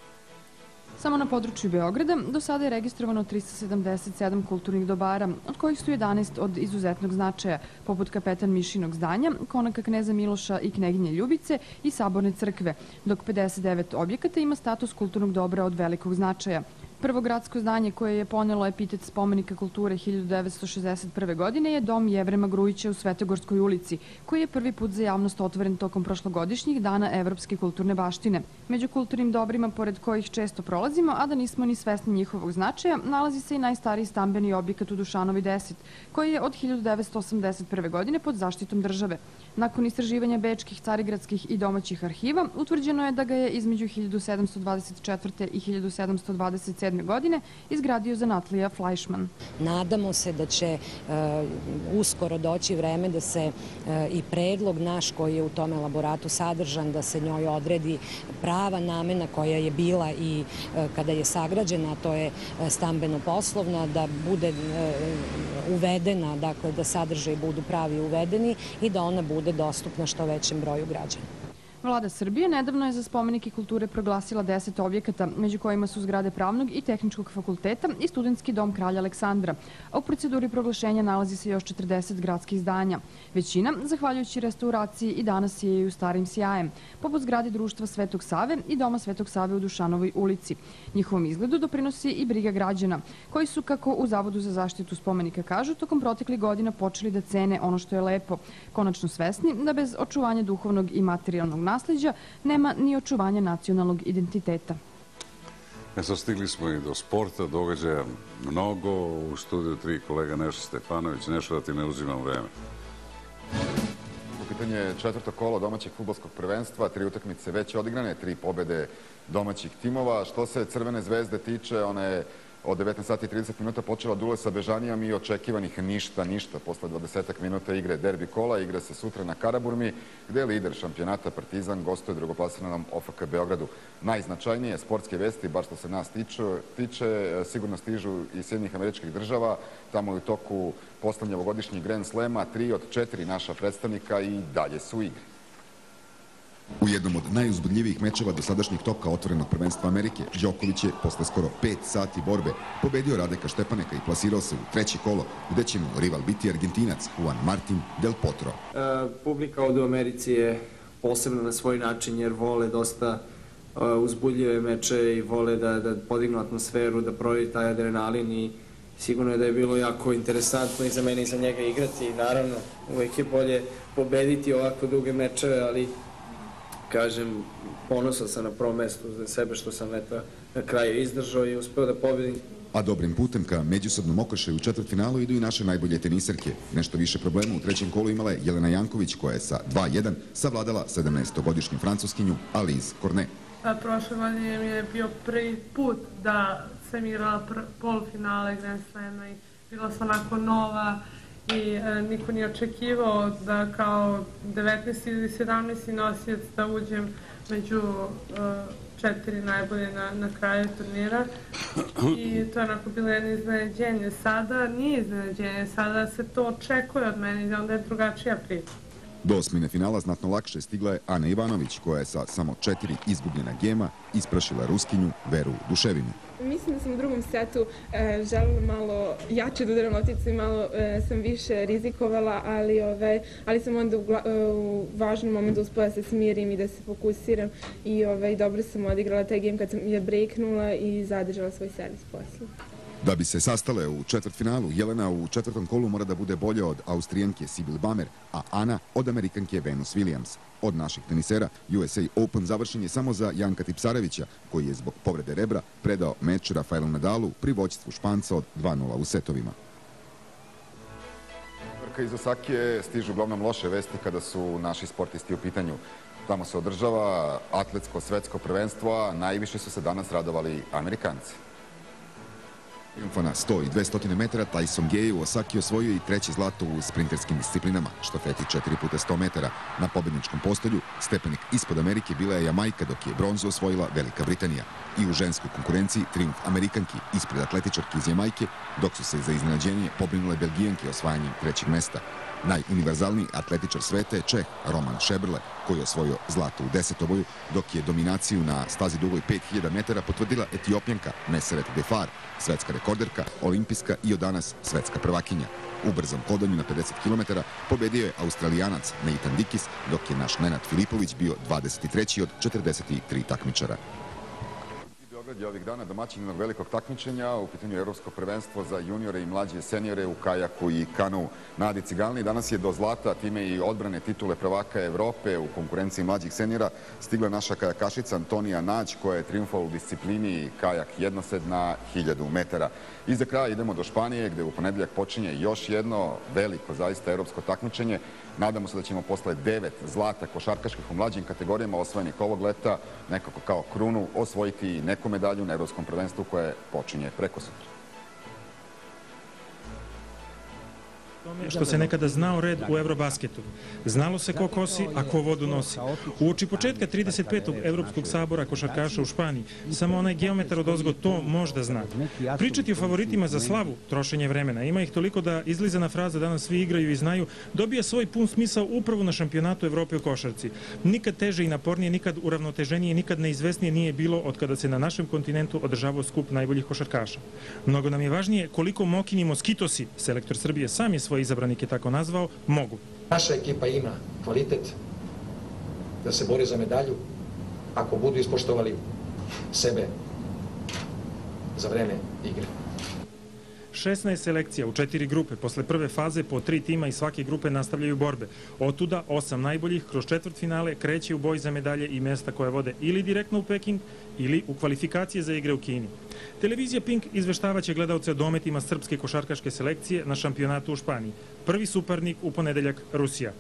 Samo na području Beograda do sada je registrovano 377 kulturnih dobara, od kojih su 11 od izuzetnog značaja, poput Kapetan Mišinog zdanja, konaka Kneza Miloša i Kneginje Ljubice i Saborne crkve, dok 59 objekata ima status kulturnog dobra od velikog značaja. Prvo gradsko zdanje koje je ponelo epitet spomenika kulture 1961. godine je dom Jevrema Grujića u Svetogorskoj ulici, koji je prvi put za javnost otvoren tokom prošlogodišnjih dana Evropske kulturne baštine. Među kulturnim dobrima, pored kojih često prolazimo, a da nismo ni svesni njihovog značaja, nalazi se i najstariji stambeni objekat u Dušanovi 10, koji je od 1981. godine pod zaštitom države. Nakon istraživanja bečkih, carigradskih i domaćih arhiva, utvrđeno je da ga je između 1724. i 1727. godine izgradio zanatlija Fleischmann. Nadamo se da će uskoro doći vreme da se i predlog naš koji je u tome elaboratu sadržan, da se njoj odredi prava namena koja je bila i kada je sagrađena, to je stambeno-poslovna, da bude uvedena, dakle da sadržaj budu pravi uvedeni i da ona bude dostupna što većem broju građana. Vlada Srbije nedavno je za spomenike kulture proglasila 10 objekata, među kojima su zgrade Pravnog i Tehničkog fakulteta i Studentski dom Kralja Aleksandra, a u proceduri proglašenja nalazi se još 40 gradskih zdanja. Većina, zahvaljujući restauraciji, i danas je i u starim sjajem, poput zgrade Društva Svetog Save i Doma Svetog Save u Dušanovoj ulici. Njihovom izgledu doprinosi i briga građana, koji su, kako u Zavodu za zaštitu spomenika kažu, tokom proteklih godina počeli da cene ono što je lepo, konačno svesni da bez očuvanja duhovnog i materijalnog nasleđa nema ni očuvanja nacionalnog identiteta. Stigli smo i do sporta, događaja mnogo. U studiju 3 kolega Neša Stefanović. Nešto da ti ne uzimam vreme. U pitanju je 4. kolo domaćeg fudbalskog prvenstva, 3 utakmice već odigrane, 3 pobede domaćih timova. Što se Crvene zvezde tiče, ona je od 19 sati i 30 minuta počela duel sa Bežanijom i očekivanih ništa. Posle 20 minuta igre derbi kola, igra se sutra na Karaburmi, gde je lider šampionata Partizan gostuje drugoplasiranom OFK Beogradu. Najznačajnije sportske vesti, bar što se nas tiče, sigurno stižu iz Sjedinjenih Američkih Država. Tamo je u toku poslednje ovogodišnjih Grand Slema, 3 od 4 naša predstavnika i dalje su u igri. U jednom od najuzbudljivijih mečeva do sadašnjeg toka otvorenog prvenstva Amerike, Đoković je posle skoro 5 sati borbe pobedio Radeka Štepaneka i plasirao se u 3. kolo, gde će mu rival biti Argentinac Juan Martin del Potro. Publika ovde u Americi je posebna na svoj način jer vole dosta uzbudljive meče i vole da podignu atmosferu, da prođe taj adrenalin i sigurno je da je bilo jako interesantno i za mene i za njega igrati i naravno uvek je bolje pobediti ovako duge mečeve, ali kažem, ponosan sam na prvom mestu za sebe što sam na kraju izdržao i uspeo da pobedim. A dobrim putem ka međusobnom okršaju u četvrtfinalu idu i naše najbolje teniserke. Nešto više problema u 3. kolu imala je Jelena Janković, koja je sa 2:1 savladala 17-godišnju francuskinju Alizé Cornet. Prošle godine mi je bio prvi put da sam igrala polufinale Grand Slema i bila sam onako nova i niko nije očekivao da kao 19 ili 17 nosilac da uđem među 4 najbolje na kraju turnira i to je onako bilo jedno iznenađenje. Sada nije iznenađenje, sada se to očekuje od mene i onda je drugačija priča. Do osmine finala znatno lakše stigla je Ana Ivanović, koja je sa samo 4 izgubljena gema isprašila Ruskinju Veru Duševinu. Mislim da sam u drugom setu želela malo jače da udaram lopticu i malo sam više rizikovala, ali sam onda u važnom momentu uspela da se smirim i da se fokusiram i dobro sam odigrala taj game kad sam je breaknula i zadržala svoj servis posle. Da bi se sastale u četvrtfinalu, Jelena u četvrtom kolu mora da bude bolja od Austrijanke Sibyl Bamer, a Ana od Amerikanke Venus Williams. Od naših tenisera USA Open završen je samo za Janka Tipsarevića, koji je zbog povrede rebra predao meč Rafaelu Nadalu pri vođstvu Španca od 2:0 u setovima. Iz Osake stižu uglavnom loše vesti kada su naši sportisti u pitanju. Tamo se održava atletsko svetsko prvenstvo, a najviše su se danas radovali Amerikanci. Triumfa na 100 i 200 metara Tyson Gay u Osaki osvojio i treće zlato u sprinterskim disciplinama, štafeti 4x100 metara. Na pobedničkom postolju stepenik ispod Amerike bila je Jamajka, dok je bronzu osvojila Velika Britanija. I u ženskoj konkurenciji triumf Amerikanki ispred atletičarki iz Jamajke, dok su se za iznenađenje pobrinule Belgijanke osvajanjem trećeg mesta. Najuniverzalniji atletičar sveta je Čeh Roman Šebrle, koji je osvojio zlato u desetoboju, dok je dominaciju na stazi dugoj 5000 metara potvrdila Etiopjanka Meseret Defar, svetska rekorderka, olimpijska i od danas svetska prvakinja. U brzom hodanju na 50 km pobedio je Australijanac Nathan Dickies, dok je naš Nenad Filipović bio 23. od 43 takmičara. Beograd je ovih dana domaćin jednog velikog takmičenja, u pitanju Evropsko prvenstvo za juniore i mlađe seniore u kajaku i kanu. Nadi Cigalni danas je do zlata, time i odbrane titule prvaka Evrope u konkurenciji mlađih seniora, stigla naša kajakašica Antonija Nađ, koja je triumfovala u disciplini kajak jednosed na 1000 metara. I za kraj idemo do Španije, gde u ponedeljak počinje još jedno veliko, zaista evropsko takmičenje. Nadamo se da ćemo posle 9 zlata košarkaških u mlađim kategorijama osvojenih ovog leta nekako kao krunu osvojiti neku medalju na evropskom prvenstvu koje počinje prekosutra. Što se nekada znao red u Eurobasketu. Znalo se ko kosi, a ko vodu nosi. Uoči početka 35. Evropskog sabora košarkaša u Španiji, samo onaj geometar odozgo to možda zna. Pričati o favoritima za slavu, trošenje vremena. Ima ih toliko da izlizana fraza danas svi igraju i znaju, dobija svoj pun smisao upravo na šampionatu Evrope u košarci. Nikad teže i napornije, nikad uravnoteženije, nikad neizvesnije nije bilo od kada se na našem kontinentu održavao skup najboljih košarkaša. Mnogo nam je važnije koliko Mokini Moskitosi, selektor Srbije sam je svoj izabranik je tako nazvao, mogu. Naša ekipa ima kvalitet da se bori za medalju ako budu ispoštovali sebe za vreme igre. 16 selekcija u 4 grupe. Posle prve faze po 3 tima iz svake grupe nastavljaju borbe. Otuda 8 najboljih kroz četvrtfinale kreće u boj za medalje i mesta koje vode ili direktno u Peking ili u kvalifikacije za igre u Kini. Televizija Pink izveštavaće gledalce o dometima srpske košarkaške selekcije na šampionatu u Španiji. Prvi suparnik u ponedeljak Rusija.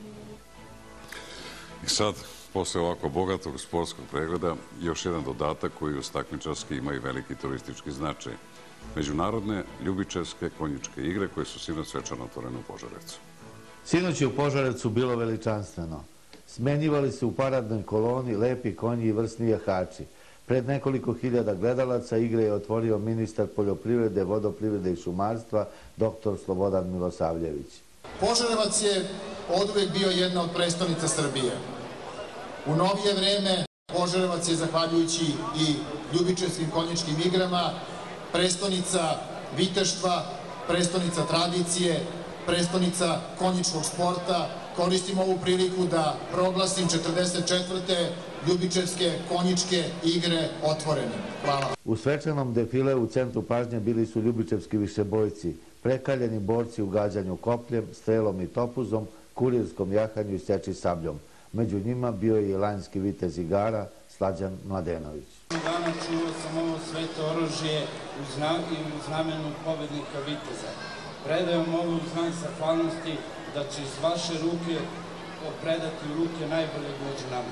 I sad, posle ovako bogatog sportskog pregleda, još jedan dodatak koji uz takmičarski ima i veliki turistički značaj. Međunarodne ljubičarske konjičke igre koje su sinoć svečano otvorene u Požarevcu. Sinoć je u Požarevcu bilo veličanstveno. Smenjivali se u paradnoj koloni lepi konji i vrsni jahači. Pred nekoliko hiljada gledalaca igre je otvorio ministar poljoprivrede, vodoprivrede i šumarstva, dr. Slobodan Milosavljević. Požarevac je oduvek bio jedna od prestonica Srbije. U novije vreme Požarevac je, zahvaljujući i ljubičarskim konjičkim igrama, prestonica viteštva, prestonica tradicije, prestonica konjičkog sporta. Koristim ovu priliku da proglasim 44. ljubičarske konjičke igre otvorene. Hvala. U svečanom defileu u centru pažnje bili su ljubičevski višebojci, prekaljeni borci u gađanju kopljem, strelom i topuzom, kurirskom jahanju i seči sabljom. Među njima bio je i lanjski vitez igara Slađan Mladenović. Danas čuo sam ovo sveto oružje u znamenu pobednika viteza. Predajem ovo u znak zahvalnosti da će iz vaše ruke predati u ruke najboljeg među nama.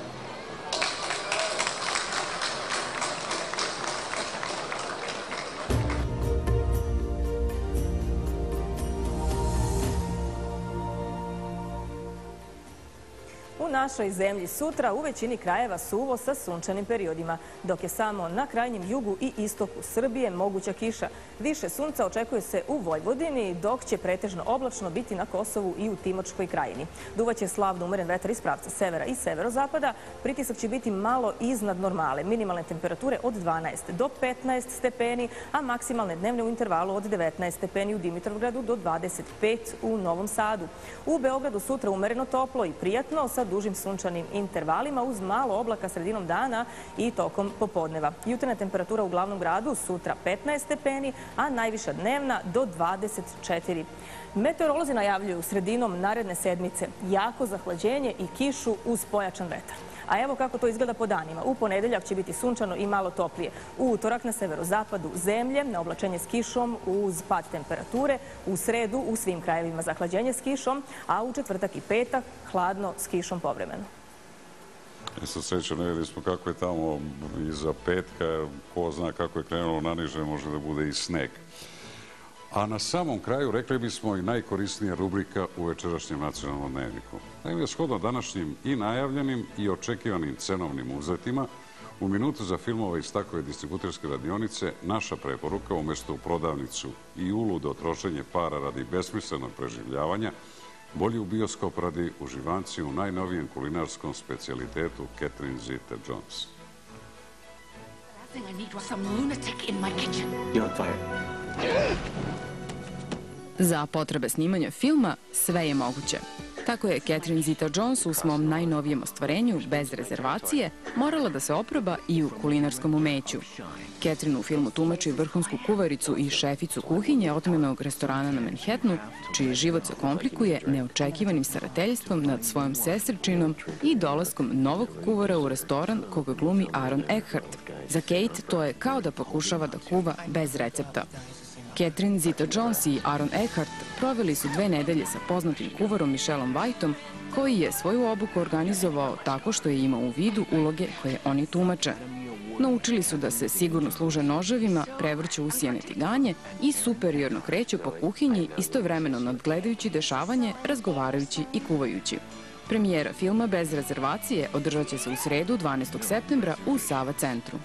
U našoj zemlji sutra u većini krajeva suvo sa sunčanim periodima, dok je samo na krajnjem jugu i istoku Srbije moguća kiša. Više sunca očekuje se u Vojvodini, dok će pretežno oblačno biti na Kosovu i u Timočkoj krajini. Duvaće slabno umeren vetar iz pravca severa i severozapada. Pritisak će biti malo iznad normale. Minimalne temperature od 12 do 15 stepeni, a maksimalne dnevne u intervalu od 19 stepeni u Dimitrovgradu do 25 u Novom Sadu. U Beogradu sutra umereno toplo i prijatno sa dužim sunčanim intervalima uz malo oblaka sredinom dana i tokom popodneva. Jutarnja temperatura u glavnom gradu sutra 15 stepeni, a najviša dnevna do 24. Meteorolozi najavljuju sredinom naredne sedmice jako zahlađenje i kišu uz pojačan vetar. A evo kako to izgleda po danima. U ponedeljak će biti sunčano i malo toplije. U utorak na severozapadu zemlje, na oblačenje s kišom uz pad temperature. U sredu u svim krajevima zahlađenje s kišom, a u četvrtak i petak hladno s kišom povremeno. Sa srećom ne vidjeli smo kako je tamo iza petka, ko zna kako je krenulo naniže, može da bude i sneg. A na samom kraju rekli bismo i najkorisnija rubrika u večerašnjem nacionalnom dnevniku. Naime, shodno današnjim i najavljenim i očekivanim cenovnim uzletima, u minutu za filmove iz takve distributerske radionice naša preporuka umjesto u prodavnicu i uludo trošenje para radi besmislenog preživljavanja, bolji u bioskop radi uživanci u najnovijem kulinarskom specijalitetu Catherine Zeta-Jones. Za potrebe snimanja filma sve je moguće. Tako je Catherine Zeta-Jones u svom najnovijem ostvarenju, Bez rezervacije, morala da se oproba i u kulinarskom umeću. Catherine u filmu tumači vrhunsku kuvaricu i šeficu kuhinje otmenog restorana na Manhattanu, čiji život se komplikuje neočekivanim starateljstvom nad svojom sestričinom i dolaskom novog kuvara u restoran koga glumi Aaron Eckhart. Za Kate to je kao da pokušava da kuva bez recepta. Catherine Zeta-Jones i Aaron Eckhart proveli su 2 nedelje sa poznatim kuvarom Michelom Whiteom, koji je svoju obuku organizovao tako što je imao u vidu uloge koje oni tumače. Naučili su da se sigurno služe noževima, prevrću usijane tiganje i superiorno kreću po kuhinji, istovremeno nadgledajući dešavanje, razgovarajući i kuvajući. Premijera filma Bez rezervacije održat će se u sredu 12. septembra u Sava centru.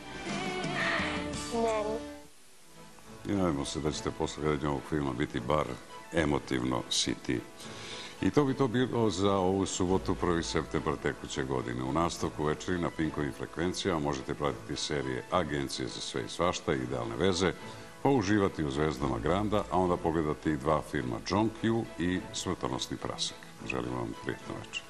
I nadamo se da ćete posle gledanja ovog filma biti bar emotivno siti. I to bi to bilo za ovu subotu, 1. septembar tekuće godine. U nastavku večeri na Pinkovim frekvencijama možete pratiti serije Agencije za sve i svašta i Idealne veze, pa uživati u Zvezdama Granda, a onda pogledati 2 filma John Q i Smrtonosni prasak. Želim vam prijatno večer.